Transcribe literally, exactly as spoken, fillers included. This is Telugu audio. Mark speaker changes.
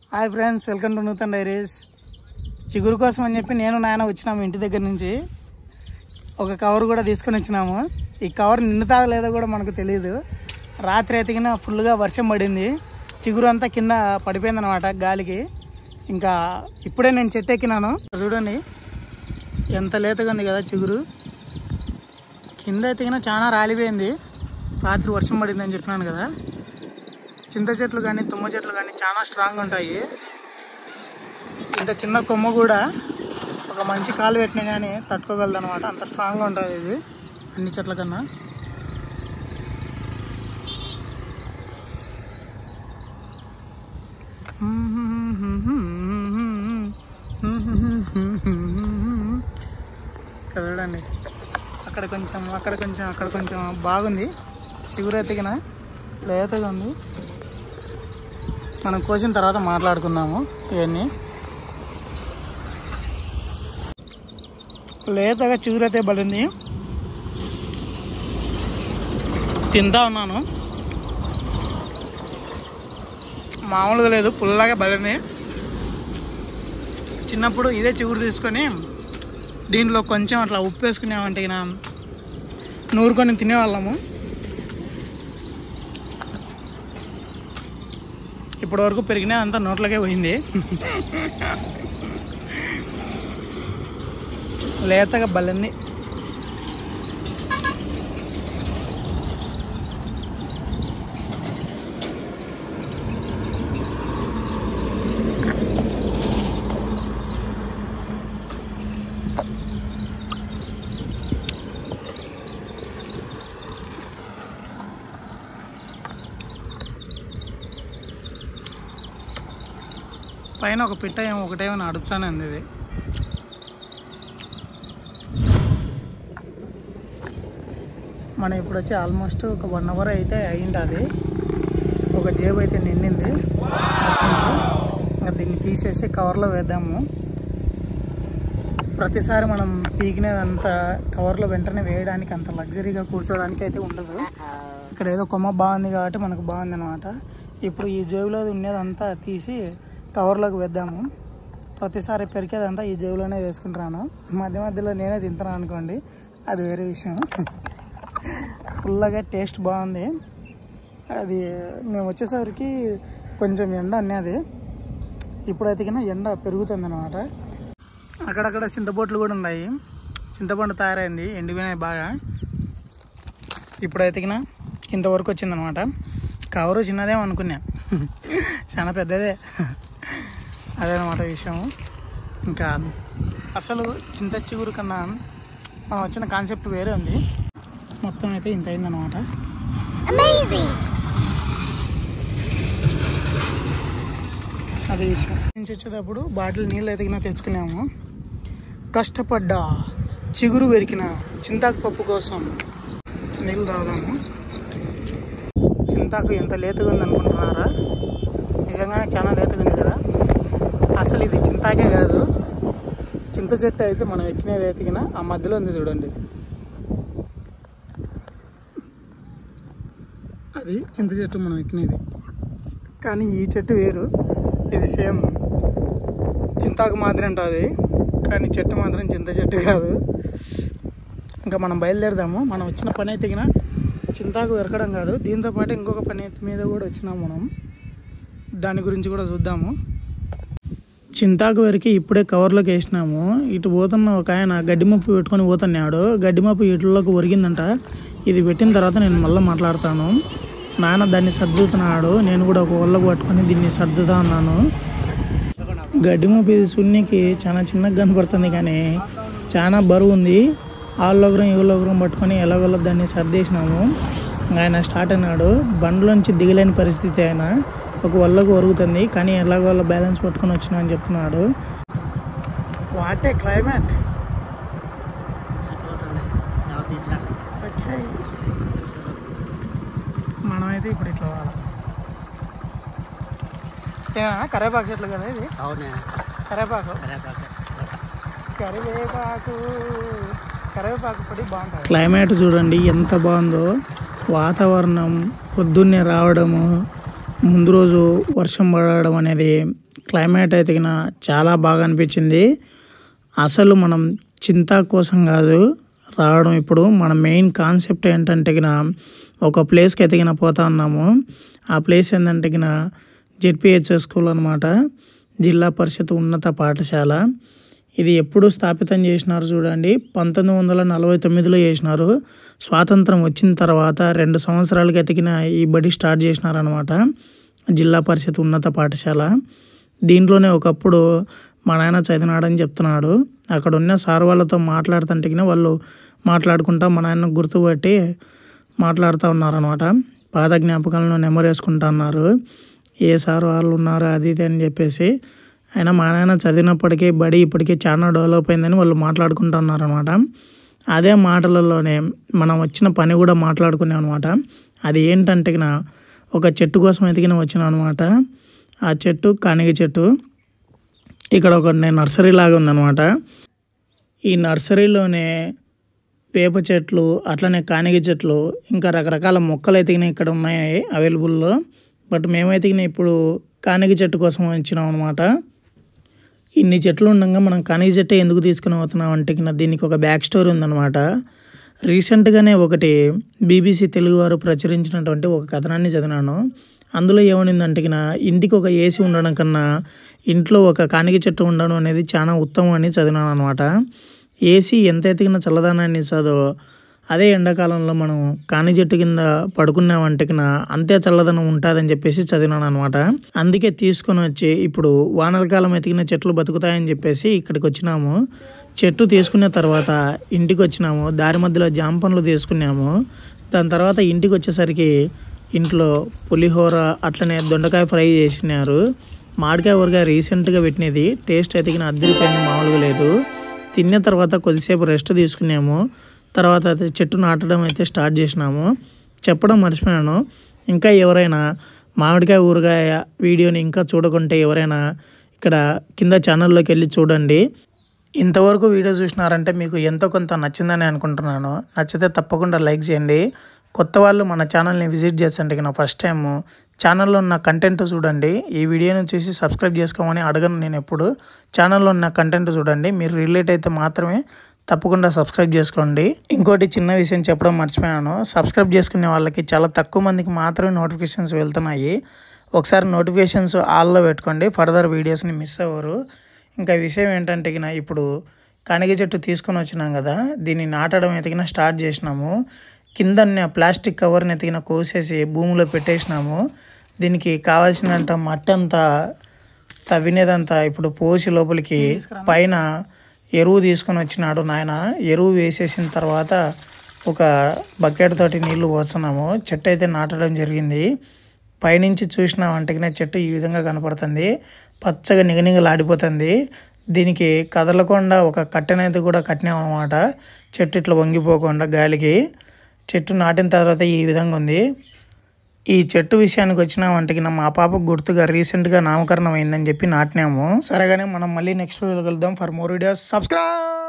Speaker 1: Hi friends, welcome to Nutan diaries. చిగురు కోసం అని చెప్పి నేను నాయన వచ్చినాము ఇంటి దగ్గర నుంచి. ఒక కవర్ కూడా తీసుకొని వచ్చినాము. ఈ కవర్ నిండుతా లేదో కూడా మనకు తెలియదు. రాత్రి ఎతికిన ఫుల్గా వర్షం పడింది, చిగురు అంతా కింద పడిపోయింది అనమాట గాలికి. ఇంకా ఇప్పుడే నేను చెట్టు ఎక్కినాను. చూడండి ఎంత లేతగా ఉంది కదా చిగురు. కింద ఎతికిన చాలా రాలిపోయింది, రాత్రి వర్షం పడింది అని చెప్పినాను కదా. చింత చెట్లు కానీ తుమ్మ చెట్లు కానీ చాలా స్ట్రాంగ్ ఉంటాయి. ఇంత చిన్న కొమ్మ కూడా ఒక మంచి కాలు పెట్టినా కానీ తట్టుకోగలదు అనమాట, అంత స్ట్రాంగ్గా ఉంటుంది ఇది అన్ని చెట్ల కన్నా. ఇక్కడ చూడండి, అక్కడ కొంచెం అక్కడ కొంచెం అక్కడ కొంచెం బాగుంది. చిగురు ఎతికిన లేతగా ఉంది. మనం కోసిన తర్వాత మాట్లాడుకుందాము. ఇవన్నీ లేతగా చిగురైతే పడింది, తింటా ఉన్నాను. మామూలుగా లేదు, పుల్లగా పడింది. చిన్నప్పుడు ఇదే చిగురు తీసుకొని దీంట్లో కొంచెం అట్లా ఉప్పు వేసుకునేమంటే నూరుకొని తినేవాళ్ళము. ఇప్పటి వరకు పెరిగినా అంతా నోట్లకే పోయింది. లేతగా బలింది. పైన ఒక పిట్ట ఏమో ఒకటేమో అడుచానండి. ఇది మనం ఇప్పుడు వచ్చి ఆల్మోస్ట్ ఒక వన్ అవర్ అయితే అయ్యింది. ఒక జేబు అయితే నిండింది. ఇంకా దీన్ని తీసేసి కవర్లో వేద్దాము. ప్రతిసారి మనం పీకినేదంతా కవర్లో వెంటనే వేయడానికి అంత లగ్జరీగా కూర్చోడానికి అయితే ఉండదు. ఇక్కడ ఏదో కొమ్మ బాగుంది కాబట్టి మనకు బాగుంది అనమాట. ఇప్పుడు ఈ జేబులో ఉండేదంతా తీసి కవర్లోకి వేద్దాము. ప్రతిసారి పెరికేదంతా ఈ జేబులోనే వేసుకుంటున్నాను. మధ్య మధ్యలో నేనే తింటున్నాను అనుకోండి, అది వేరే విషయం. ఫుల్గా టేస్ట్ బాగుంది. అది మేము వచ్చేసరికి కొంచెం ఎండ అనేది, ఇప్పుడైతే కన్నా ఎండ పెరుగుతుంది అనమాట. అక్కడక్కడ చింతబొట్లు కూడా ఉన్నాయి. చింతపండు తయారైంది, ఎండిపోయినాయి బాగా. ఇప్పుడైతే కన్నా ఇంతవరకు వచ్చిందనమాట. కవరు చిన్నదేమో అనుకున్నా, చాలా పెద్దదే. అదేనమాట విషయం. ఇంకా అసలు చింత చిగురు కన్నా మనం వచ్చిన కాన్సెప్ట్ వేరే ఉంది. మొత్తం అయితే ఇంత అయిందనమాట. అదే విషయం. నుంచి వచ్చేటప్పుడు బాటిల్ నీళ్ళు ఎదిగినా తెచ్చుకున్నాము. కష్టపడ్డా చిగురు వెరికిన చింతాకు పప్పు కోసం నీళ్ళు తాగుదాము. చింతాకు ఎంత లేతగా ఉంది అనుకుంటున్నారా? నిజంగానే చాలా లేతగా ఉంది కదా. అసలు ఇది చింతాకే కాదు, చింత చెట్టు అయితే మనం ఎక్కినది ఎతికిన ఆ మధ్యలో ఉంది చూడండి, అది చింత చెట్టు మనం ఎక్కినది. కానీ ఈ చెట్టు వేరు, ఇది సేమ్ చింతాకు మాదిరి ఉంటుంది, కానీ చెట్టు మాత్రం చింత చెట్టు కాదు. ఇంకా మనం బయలుదేరదాము. మనం వచ్చిన పని అయితే చింతాకు వెరకడం కాదు, దీంతోపాటు ఇంకొక పని మీద కూడా వచ్చినాము మనం. దాని గురించి కూడా చూద్దాము. చింతాకు వరకు ఇప్పుడే కవర్లోకి వేసినాము. ఇటు పోతున్న ఒక ఆయన గడ్డి మప్పు పెట్టుకొని పోతున్నాడు. గడ్డి మప్పు ఇటులోకి ఒరిగిందంట. ఇది పెట్టిన తర్వాత నేను మళ్ళీ మాట్లాడతాను. నాన్న దాన్ని సర్దుతున్నాడు, నేను కూడా ఒక ఒళ్ళకు పట్టుకొని దీన్ని సర్దుతా ఉన్నాను. గడ్డి మప్పు ఇది సున్నికి చాలా చిన్నగా కనపడుతుంది, కానీ చాలా బరువు ఉంది. ఆళ్ళొగరం ఇవ్వలొగరం పట్టుకొని ఎలాగోలా దాన్ని సర్దేసినాము. ఆయన స్టార్ట్ అయినాడు. బండ్లోంచి దిగలేని పరిస్థితి. ఆయన ఒక వల్లకు ఒరుగుతుంది, కానీ ఎలాగోలా బ్యాలెన్స్ పట్టుకొని వచ్చినా అని చెప్తున్నాడు. What a climate. మనమైతే ఇప్పుడు ఇట్లా పోవాలి. ఏమన్నా కరివేపాకు చెట్లు కదా ఇది? కరివేపాకు కరివేపాకు కరివేపాకు పొడి బాగుంటుంది. క్లైమేట్ చూడండి ఎంత బాగుందో. వాతావరణం పొద్దున్నే రావడము, ముందు రోజు వర్షం పడడం అనేది క్లైమేట్ అయితే గిన చాలా బాగా అనిపించింది. అసలు మనం చింతా కోసం కాదు రావడం. ఇప్పుడు మన మెయిన్ కాన్సెప్ట్ ఏంటంటే గిన ఒక ప్లేస్కి అయితే గిన పోతా ఉన్నాము. ఆ ప్లేస్ ఏంటంటే గిన జెడ్పిహెచ్ఎస్ స్కూల్ అనమాట, జిల్లా పరిషత్ ఉన్నత పాఠశాల. ఇది ఎప్పుడు స్థాపితం చేసినారు చూడండి, పంతొమ్మిది వందల నలభై తొమ్మిదిలో చేసినారు. స్వాతంత్రం వచ్చిన తర్వాత రెండు సంవత్సరాలకి ఎతికిన ఈ బడి స్టార్ట్ చేసినారనమాట, జిల్లా పరిషత్ ఉన్నత పాఠశాల. దీంట్లోనే ఒకప్పుడు మా నాయన చదివినాడని చెప్తున్నాడు. అక్కడ ఉన్న సార్ వాళ్ళతో మాట్లాడుతుంటే వాళ్ళు మాట్లాడుకుంటా మా నాయన గుర్తుపట్టి మాట్లాడుతూ ఉన్నారనమాట. పాత జ్ఞాపకాలను నెమరేసుకుంటా అన్నారు, ఏ సార్ వాళ్ళు ఉన్నారు అది ఇది అని చెప్పేసి. అయినా మా నాయన చదివినప్పటికీ బడి ఇప్పటికీ చాలా డెవలప్ అయిందని వాళ్ళు మాట్లాడుకుంటూ ఉన్నారనమాట. అదే మాటలలోనే మనం వచ్చిన పని కూడా మాట్లాడుకున్నాం అనమాట. అది ఏంటంటే ఒక చెట్టు కోసం ఎతికిన వచ్చిన అనమాట. ఆ చెట్టు కానిగ చెట్టు. ఇక్కడ ఒక నర్సరీ లాగా ఉందన్నమాట. ఈ నర్సరీలోనే వేప చెట్లు, అట్లనే కానిగ చెట్లు, ఇంకా రకరకాల మొక్కలు ఎతికిన ఇక్కడ ఉన్నాయి అవైలబుల్లో. బట్ మేమైతే ఇప్పుడు కానిగ చెట్టు కోసం వచ్చినాం అనమాట. ఇన్ని చెట్లు ఉండగా మనం కానిగ చెట్టు ఎందుకు తీసుకుని పోతున్నాం అంటే దీనికి ఒక బ్యాక్ స్టోరీ ఉందన్నమాట. రీసెంట్గానే ఒకటి బీబీసీ తెలుగు వారు ప్రచురించినటువంటి ఒక కథనాన్ని చదివినాను. అందులో ఏమనిందంటే ఇంటికి ఒక ఏసీ ఉండడం కన్నా ఇంట్లో ఒక కానిగ చెట్టు ఉండడం అనేది చాలా ఉత్తమం అని చదివినాను అనమాట. ఏసీ ఎంత ఎతికిన చల్లదనాన్ని ఇస్తుందో అదే ఎండాకాలంలో మనం కాని చెట్టు కింద పడుకున్నామంటే అంతే చల్లదనం ఉంటుందని చెప్పేసి చదివినాను అనమాట. అందుకే తీసుకొని వచ్చి ఇప్పుడు వానల కాలం ఎతికిన చెట్లు బతుకుతాయని చెప్పేసి ఇక్కడికి వచ్చినాము. చెట్టు తీసుకున్న తర్వాత ఇంటికి వచ్చినాము. దారి మధ్యలో జామ పండ్లు తీసుకున్నాము. దాని తర్వాత ఇంటికి వచ్చేసరికి ఇంట్లో పులిహోర, అట్లనే దొండకాయ ఫ్రై చేసినారు. మామిడికాయ ఊరగాయ రీసెంట్గా పెట్టినది, టేస్ట్ ఎతికిన అద్దరిపోయింది, మామూలుగా లేదు. తిన్న తర్వాత కొద్దిసేపు రెస్ట్ తీసుకున్నాము. తర్వాత చెట్టు నాటడం అయితే స్టార్ట్ చేసినాము. చెప్పడం మర్చిపోయాను, ఇంకా ఎవరైనా మామిడికాయ ఊరగాయ వీడియోని ఇంకా చూడకుంటే ఎవరైనా ఇక్కడ కింద ఛానల్లోకి వెళ్ళి చూడండి. ఇంతవరకు వీడియో చూసినారంటే మీకు ఎంతో కొంత నచ్చిందని అనుకుంటున్నాను. నచ్చితే తప్పకుండా లైక్ చేయండి. కొత్త వాళ్ళు మన ఛానల్ని విజిట్ చేస్తుంటే నా ఫస్ట్ టైం ఛానల్లో ఉన్న కంటెంట్ చూడండి. ఈ వీడియోని చూసి సబ్స్క్రైబ్ చేసుకోమని అడగను నేను ఎప్పుడు. ఛానల్లో ఉన్న కంటెంట్ చూడండి, మీరు రిలేట్ అయితే మాత్రమే తప్పకుండా సబ్స్క్రైబ్ చేసుకోండి. ఇంకోటి చిన్న విషయం చెప్పడం మర్చిపోయాను, సబ్స్క్రైబ్ చేసుకునే వాళ్ళకి చాలా తక్కువ మందికి మాత్రమే నోటిఫికేషన్స్ వెళ్తున్నాయి. ఒకసారి నోటిఫికేషన్స్ ఆల్లో పెట్టుకోండి, ఫర్దర్ వీడియోస్ని మిస్ అవ్వరు. ఇంకా విషయం ఏంటంటే ఇప్పుడు కానిగ చెట్టు తీసుకొని వచ్చినాం కదా, దీన్ని నాటడం ఎతికిన స్టార్ట్ చేసినాము. కింద ప్లాస్టిక్ కవర్ని ఎతికిన కోసేసి భూమిలో పెట్టేసినాము. దీనికి కావాల్సినంత మట్టి అంతా తవ్వినేదంతా ఇప్పుడు పోసి లోపలికి పైన ఎరువు తీసుకొని వచ్చినాడు నాయన. ఎరువు వేసేసిన తర్వాత ఒక బకెట్ తోటి నీళ్లు పోస్తున్నాము. చెట్టు అయితే నాటడం జరిగింది. పైనుంచి చూసినామంటే చెట్టు ఈ విధంగా కనపడుతుంది, పచ్చగా నిగనిగలాడిపోతుంది. దీనికి కదలకుండా ఒక కట్టెనైతే కూడా కట్టినాం అనమాట, చెట్టు ఇట్లా వంగిపోకుండా గాలికి. చెట్టు నాటిన తర్వాత ఈ విధంగా ఉంది. ఈ చెట్టు విషయానికి వచ్చినామంటే మా పాపకు గుర్తుగా రీసెంట్గా నామకరణం అయిందని చెప్పి నాటినాము. సరేగానే మనం మళ్ళీ నెక్స్ట్ వీడియో కలుద్దాం. For more videos subscribe.